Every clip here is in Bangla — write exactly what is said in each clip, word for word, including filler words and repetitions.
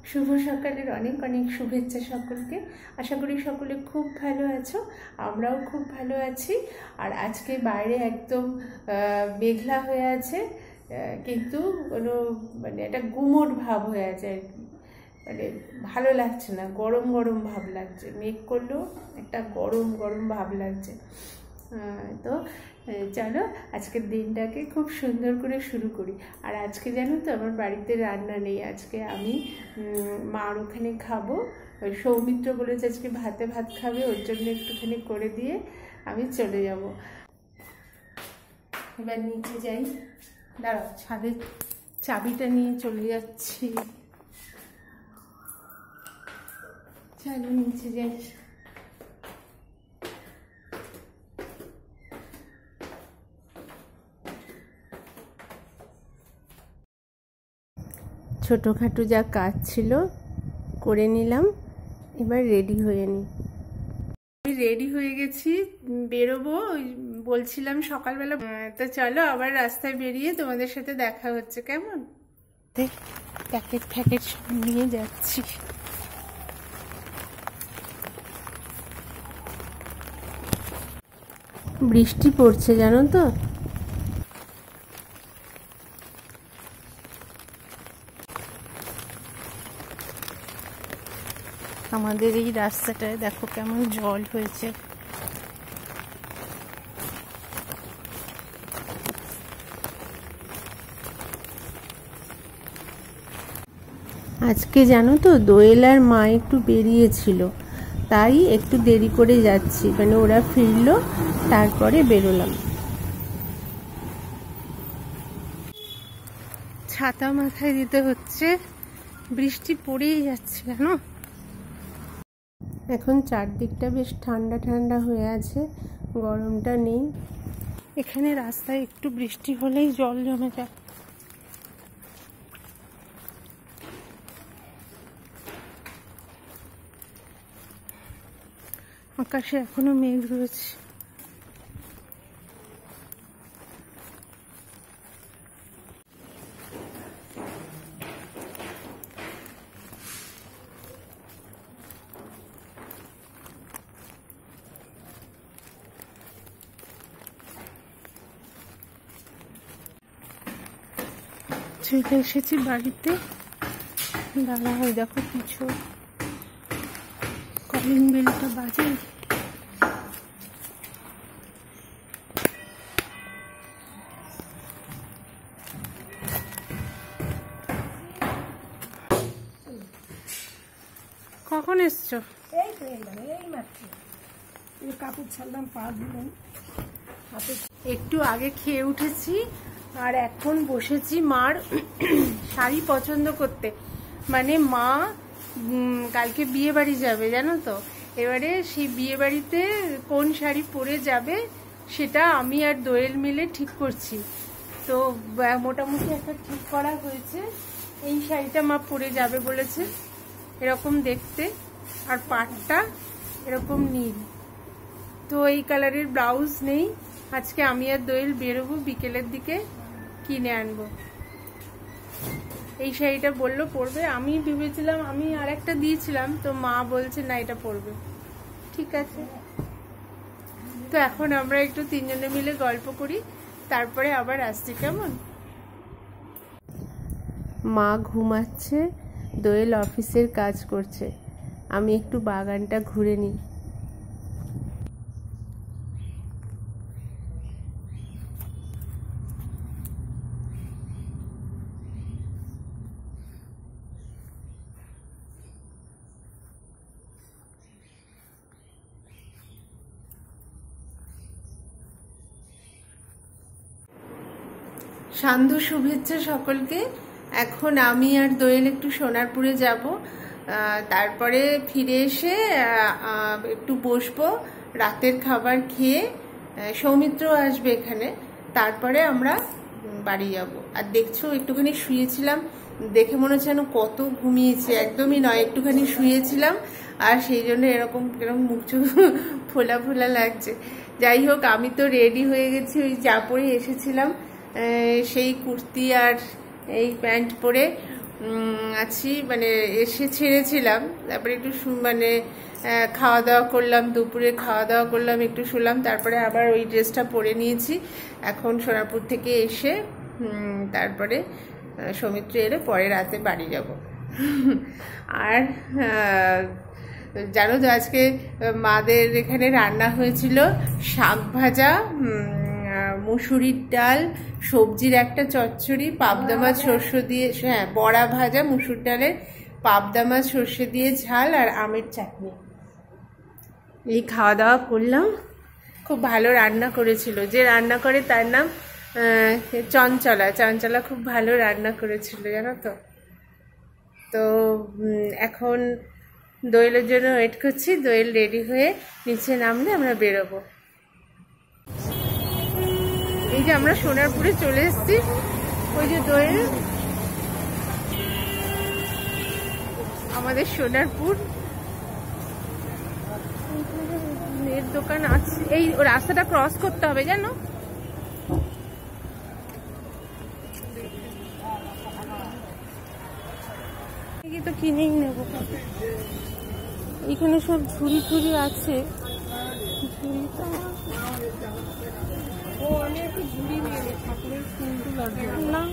শুভ সকালের অনেক অনেক শুভেচ্ছা সকলকে। আশা করি সকলে খুব ভালো আছো, আমরাও খুব ভালো আছি। আর আজকে বাইরে একদম মেঘলা হয়ে আছে, কিন্তু কোনো মানে একটা গুমোট ভাব হয়ে আছে আর কি। মানে ভালো লাগছে না, গরম গরম ভাব লাগছে। মেঘ করলেও একটা গরম গরম ভাব লাগছে। তো চলো আজকের দিনটাকে খুব সুন্দর করে শুরু করি। আর আজকে জানো তো আমার বাড়িতে রান্না নেই, আজকে আমি মার ওখানে খাবো। সৌমিত্র বলেছে আজকে ভাতে ভাত খাবে, ওর জন্য একটুখানি করে দিয়ে আমি চলে যাব। এবার নিচে যাই, দাঁড়াও ছাদের চাবিটা নিয়ে চলে যাচ্ছি। চলো নিচে যাই। ছোটোখাটো যা কাজ ছিল করে নিলাম, এবার রেডি হয়ে নিই। আমি রেডি হয়ে গেছি, বেরোবো বলছিলাম সকালবেলা। তো চলো আবার রাস্তায় বেরিয়ে তোমাদের সাথে দেখা হচ্ছে। কেমন প্যাকেট ফ্যাকেট সব নিয়ে যাচ্ছি। বৃষ্টি পড়ছে জানো তো। আমাদের এই রাস্তাটায় দেখো কেমন জল হয়েছে। আজকে জানো তো দোয়েল আর মা একটু বেরিয়েছিল, তাই একটু দেরি করে যাচ্ছি। মানে ওরা ফিরলো তারপরে বেরোলাম। ছাতা মাথায় দিতে হচ্ছে, বৃষ্টি পড়েই যাচ্ছে জানো। এখন চারদিকটা বেশ ঠান্ডা ঠান্ডা হয়ে আছে, গরমটা নেই। এখানে রাস্তায় একটু বৃষ্টি হলেই জল জমে যায়। আকাশে এখনো মেঘ রয়েছে। চলে এসেছি বাড়িতে। দাঁড়া হয় দেখো কিছু কলিং বেলটা বাজে। কখন এসছো? এই তো এই মাত্র কাপড় ছাড়লাম, পা দিলাম হাতে। একটু আগে খেয়ে উঠেছি আর এখন বসেছি মার শাড়ি পছন্দ করতে। মানে মা কালকে বিয়ে বাড়ি যাবে জানো তো। এবারে সেই বিয়ে বাড়িতে কোন শাড়ি পরে যাবে সেটা আমি আর দোয়েল মিলে ঠিক করছি। তো মোটামুটি একটা ঠিক করা হয়েছে। এই শাড়িটা মা পরে যাবে বলেছে, এরকম দেখতে, আর পাটটা এরকম নীল। তো এই কালারের ব্লাউজ নেই। আজকে আমি আর দোয়েল বেরোবো, বিকেলের দিকে কিনে আনবো। এই শাড়িটা বললো পরবে, আমি ভেবেছিলাম আমি আর একটা দিয়েছিলাম, তো মা বলছে না এটা পরবে। ঠিক আছে, তো এখন আমরা একটু তিনজনে মিলে গল্প করি, তারপরে আবার আসছি। কেমন? মা ঘুমাচ্ছে, দোয়েল অফিসের কাজ করছে, আমি একটু বাগানটা ঘুরে নিই। সান্ধ্য শুভেচ্ছা সকলকে। এখন আমি আর দোয়েল একটু সোনারপুরে যাব, তারপরে ফিরে এসে একটু বসবো, রাতের খাবার খেয়ে সৌমিত্র আসবে এখানে, তারপরে আমরা বাড়ি যাব। আর দেখছো একটুখানি শুয়েছিলাম, দেখে মনে হচ্ছে যেন কত ঘুমিয়েছি, একদমই নয়, একটুখানি শুয়েছিলাম আর সেই জন্য এরকম এরকম মুখ চোখ ফোলা ফোলা লাগছে। যাই হোক, আমি তো রেডি হয়ে গেছি, ওই যা পরে এসেছিলাম সেই কুর্তি আর এই প্যান্ট পরে। আছি, মানে এসে ছেড়েছিলাম, তারপরে একটু মানে খাওয়া দাওয়া করলাম, দুপুরে খাওয়া দাওয়া করলাম, একটু শুলাম, তারপরে আবার ওই ড্রেসটা পরে নিয়েছি। এখন সোনারপুর থেকে এসে তারপরে সৌমিত্র এলে পরে রাতে বাড়ি যাব। আর জানো তো আজকে মাদের এখানে রান্না হয়েছিল শাক ভাজা, মুসুরির ডাল, সবজির একটা চচ্চড়ি, পাবদা মাছ সর্ষে দিয়ে, হ্যাঁ বড়া ভাজা, মুসুর ডালের পাবদা মাছ সর্ষে দিয়ে ঝাল, আর আমের চাটনি। এই খাওয়া দাওয়া করলাম। খুব ভালো রান্না করেছিল, যে রান্না করে তার নাম চঞ্চলা। চঞ্চলা খুব ভালো রান্না করেছিল জানো তো। তো এখন দোয়েলের জন্য ওয়েট করছি, দোয়েল রেডি হয়ে নিচে নামলে আমরা বেরোবো। এই যে আমরা সোনারপুরে চলে এসেছি, ওই যে দোয়েল, আমাদের সোনারপুর এর দোকান আছে। এই রাস্তাটা ক্রস করতে হবে জানো। তো কিনেই নেবো, এখানে সব ঝুড়ি ঝুড়ি আছে। না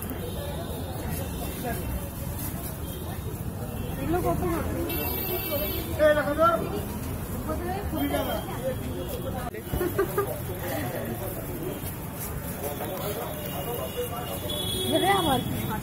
আমার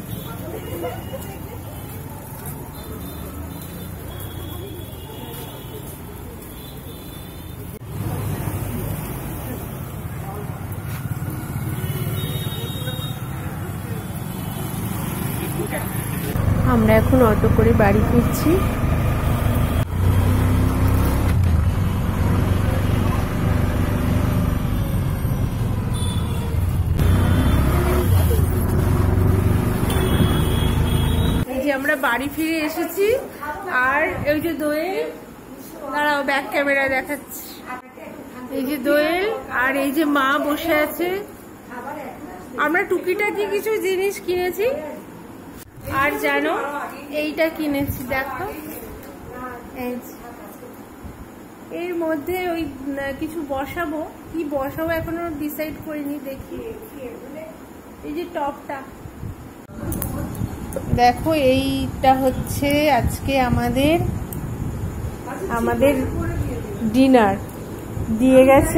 আমরা এখন অটো করে বাড়ি ফিরছি। এই যে আমরা বাড়ি ফিরে এসেছি, আর এই যে দোয়েল, দাঁড়াও ব্যাক ক্যামেরা দেখাচ্ছি। এই যে দোয়েল আর এই যে মা বসে আছে। আমরা টুকিটাকি কিছু জিনিস কিনেছি, আর জানো এইটা কিনেছি, দেখো এর মধ্যে ওই কিছু বসাবো, কি বসাবো এখনো ডিসাইড করিনি, দেখি। এই যে টপটা দেখো, এইটা হচ্ছে আজকে আমাদের আমাদের ডিনার দিয়ে গেছে।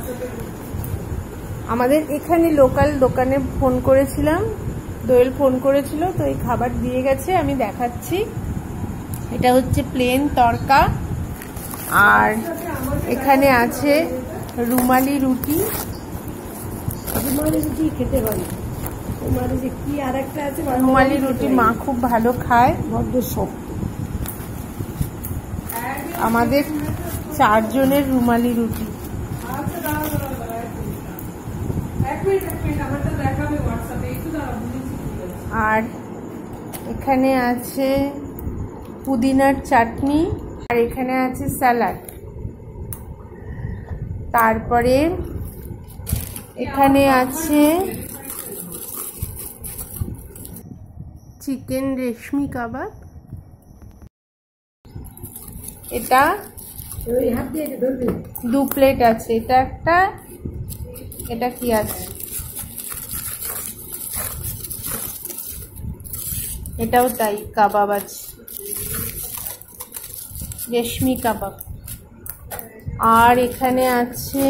আমাদের এখানে লোকাল দোকানে ফোন করেছিলাম, দোয়েল ফোন করেছিল, তো এই খাবার দিয়ে গেছে, আমি দেখাচ্ছি। এটা হচ্ছে প্লেন তড়কা, আর এখানে আছে রুমালি রুটি। রুমালি রুটি খেতে পারি, কি আর একটা আছে রুমালি রুটি মা খুব ভালো খায়, বড্ড শক্ত। আমাদের চারজনের রুমালি রুটি। আর এখানে আছে পুদিনার চাটনি, আর এখানে আছে স্যালাড। তারপরে এখানে আছে চিকেন রেশমি কাবাব। এটা দু প্লেট আছে, এটা একটা, এটা কি আছে, এটাও তাই, কাবাব আছে, রেশমি কাবাব। আর এখানে আছে,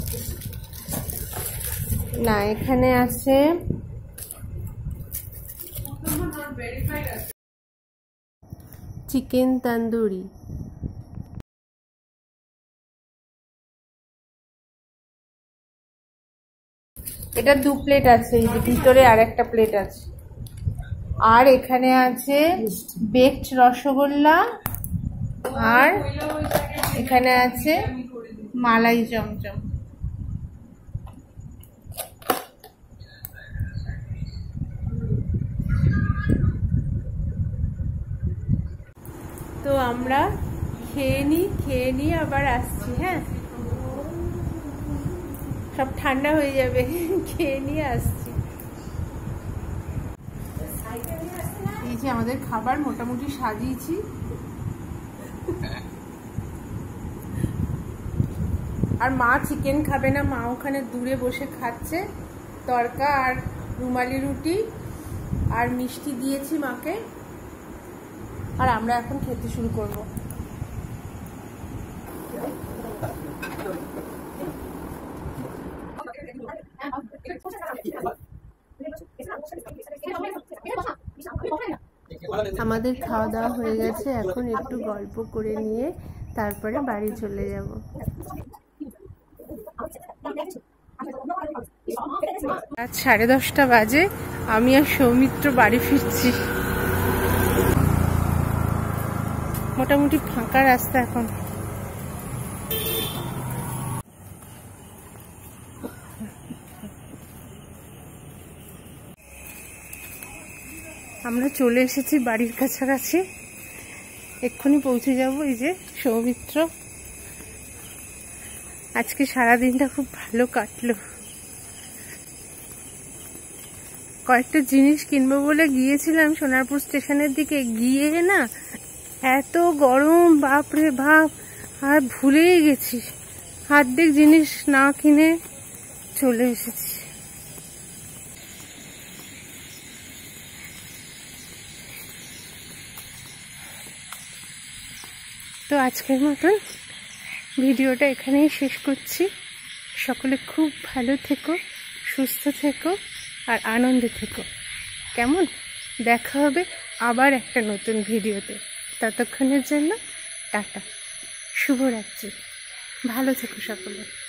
না এখানে আছে চিকেন তন্দুরি। এটা দু প্লেট আছে, এই যে ভিতরে আর একটা প্লেট আছে। আর এখানে আছে বেকড রসগোল্লা, আর এখানে আছে মালাই চমচম। তো আমরা খেয়ে নিই, খেয়ে নিয়ে আবার আসছি। হ্যাঁ, সব ঠান্ডা হয়ে যাবে, খেয়ে নিয়ে আসছি। এই যে আমাদের খাবার মোটামুটি সাজিয়েছি। আর মা চিকেন খাবে না, মা ওখানে দূরে বসে খাচ্ছে তড়কা আর রুমালি রুটি আর মিষ্টি দিয়েছি মাকে। আর আমরা এখন খেতে শুরু করব। আমাদের খাওয়া দাওয়া হয়ে গেছে, এখন একটু গল্প করে নিয়ে তারপরে বাড়ি চলে যাব। রাত সাড়ে দশটা বাজে, আমি আর সৌমিত্র বাড়ি ফিরছি। মোটামুটি ফাঁকা রাস্তা এখন। আমরা চলে এসেছি বাড়ির কাছাকাছি, এক্ষুনি পৌঁছে যাব। এই যে সৌমিত্র, আজকে সারাদিনটা খুব ভালো কাটলো। কয়েকটা জিনিস কিনবো বলে গিয়েছিলাম সোনারপুর স্টেশনের দিকে, গিয়ে না এত গরম, বাপরে বাপ, আর ভুলেই গেছি। অর্ধেক জিনিস না কিনে চলে এসেছি। তো আজকের মতন ভিডিওটা এখানেই শেষ করছি। সকলে খুব ভালো থেকো, সুস্থ থেকো আর আনন্দে থেকো। কেমন? দেখা হবে আবার একটা নতুন ভিডিওতে। ততক্ষণের জন্য টাটা, শুভরাত্রি, ভালো থেকো সকলে।